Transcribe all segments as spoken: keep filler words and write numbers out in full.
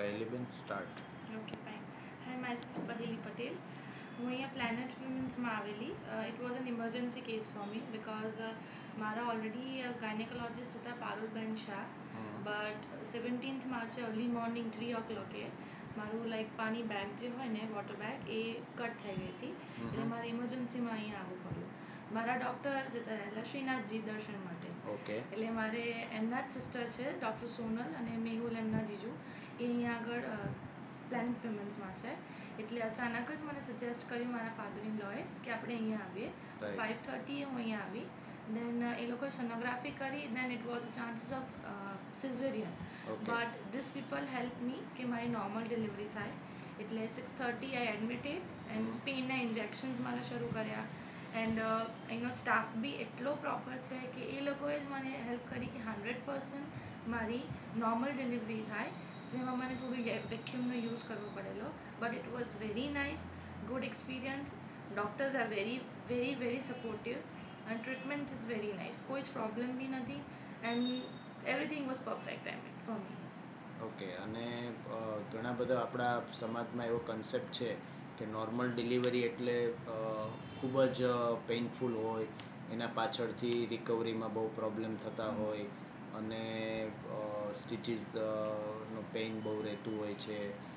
પહેલીબેન start. Okay fine. Hi myself Paheli Patel. હું અહીંયા planet વિમેન્સમાં આવેલી. It was an emergency case for me because મારા ઓલરેડી ગાયનેકોલોજીસ્ટ હતા પારુલબેન શાહ. બટ સેવન્ટીન્થ માર્ચે અર્લી મોર્નિંગ થ્રી ઓ ક્લોકે મારું લાઈક પાણી બેગ જે હોય ને વોટર બેગ એ કટ થઈ ગઈ હતી. એટલે મારે ઇમરજન્સીમાં અહીંયા આવવું પડ્યું. મારા ડૉક્ટર જતા રહેલા શ્રીનાથજી દર્શન માટે. ઓકે. એટલે મારે એમના જ સિસ્ટર છે ડૉક્ટર સોનલ અને મેહુલ એમના જીજુ એ અહીંયા આગળ પ્લેનેટ વિમેન્સમાં છે. એટલે અચાનક જ મને સજેસ્ટ કર્યું મારા ફાધર ઇન લોએ કે આપણે અહીંયા આવીએ. ફાઇવ થર્ટીએ હું અહીંયા આવી. દેન એ લોકોએ સોનોગ્રાફી કરી. Then it was chances of caesarean. But this people help me કે મારી નોર્મલ ડિલિવરી થાય. એટલે six thirty I admitted and પેઇનના ઇન્જેક્શન્સ મારા શરૂ કર્યા. એન્ડ અહીંનો સ્ટાફ બી એટલો પ્રોપર છે કે એ લોકોએ જ મને હેલ્પ કરી કે હંડ્રેડ પર્સન્ટ મારી નોર્મલ ડિલિવરી થાય. જેમાં મને થોડું વેક્યુમનો યુઝ કરવો પડેલો. But it was very nice, good experience. Doctors are very very very supportive અને ટ્રીટમેન્ટ ઇઝ વેરી નાઇસ. કોઈ જ પ્રોબ્લેમ બી નથી and everything was perfect I mean for me. Okay. અને ઘણા બધા આપણા સમાજમાં એવો કન્સેપ્ટ છે કે નોર્મલ ડિલિવરી એટલે ખૂબ જ પેઇનફુલ હોય, એના પાછળથી રિકવરીમાં બહુ પ્રોબ્લેમ થતા હોય અને સ્ટીચીસ નો પેઇન બહુ રહેતું હોય છે.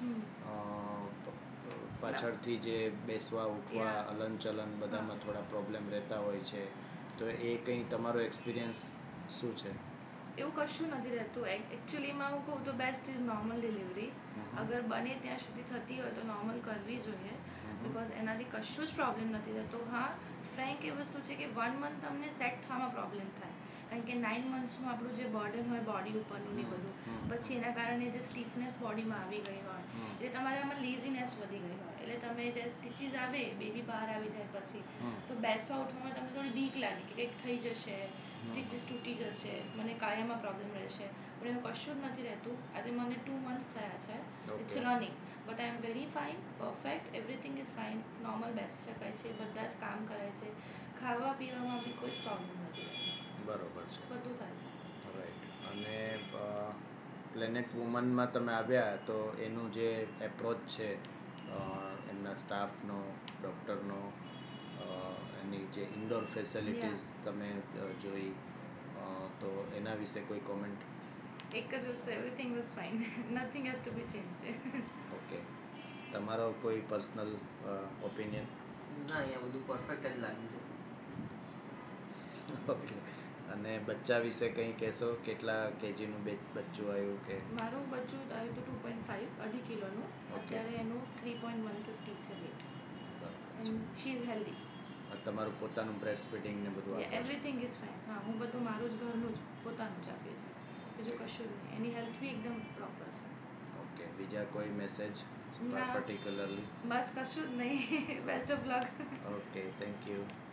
પાછળથી જે બેસવા ઉઠવા હલનચલન બધામાં થોડા પ્રોબ્લેમ રહેતા હોય છે. તો એ કંઈ તમારો એક્સપિરિયન્સ શું છે? એવું કશું નથી રહેતું. એકચ્યુઅલીમાં હું કહું તો બેસ્ટ ઇઝ નોર્મલ ડિલિવરી. અગર બને ત્યાં સુધી થતી હોય તો નોર્મલ કરવી જોઈએ બિકોઝ એનાથી કશું જ પ્રોબ્લેમ નથી રહેતો. હા, ફ્રેન્ક એ વસ્તુ છે કે વન મંથ તમને સેટ થવામાં પ્રોબ્લેમ થાય. કારણ કે નાઇન મંથ્સનું આપણું જે બર્ડન હોય બોડી ઉપરનું ને બધું, પછી એના કારણે જે સ્ટીફનેસ બોડીમાં આવી ગઈ હોય એટલે તમારે આમાં લેઝીનેસ વધી ગઈ હોય એટલે તમે જે સ્ટીચીસ આવે બેબી બહાર આવી જાય પછી તો બેસવા ઉઠવામાં તમને થોડી બીક લાગે કે કંઈક થઈ જશે, સ્ટીચીસ તૂટી જશે, મને કાયામાં પ્રોબ્લેમ રહેશે. પણ એવું કશું જ નથી રહેતું. આજે મને ટુ મંથ્સ થયા છે. It's running but I am very fine, perfect, everything is fine. Normal બેસી શકાય છે, બધા જ કામ કરાય છે, ખાવા પીવામાં બી કોઈ જ પ્રોબ્લેમ નથી રહેતો. બરોબર છે. બધું થાય છે. રાઈટ. અને પ્લેનેટ વુમનમાં તમે આવ્યા તો એનું જે એપ્રોચ છે એમના સ્ટાફનો, ડૉક્ટરનો, એની જે ઇન્ડોર ફેસિલિટીઝ તમે જોઈ તો એના વિશે કોઈ કોમેન્ટ? એક જ વસ્તુ, everything was fine, nothing has to be changed. Okay. તમારો કોઈ પર્સનલ ઓપિનિયન? ના, અહીંયા બધું પરફેક્ટ જ લાગ્યું છે. ઓકે. અને બચ્ચા વિશે કંઈ કહેશો? કેટલા કેજીનું બે બચ્ચું આવ્યું કે? મારું બચ્ચું આવ્યું હતું ટુ પોઈન્ટ ફાઇવ, અઢી કિલોનું. અત્યારે એનું થ્રી પોઈન્ટ વન ફિફ્ટી છે weight. And she is healthy. તમારું પોતાનું બ્રેસ્ટ ફીડિંગ ને બધું આપો છો? Everything is fine. હા, હું બધું મારું જ ઘરનું જ પોતાનું જ આપીશ. બીજું કશું જ નહીં. એની હેલ્થ બી એકદમ પ્રોપર છે. ઓકે. બીજા કોઈ મેસેજ ના, પર્ટિક્યુલરલી? બસ કશું જ નહીં. Best of luck. Okay, thank you.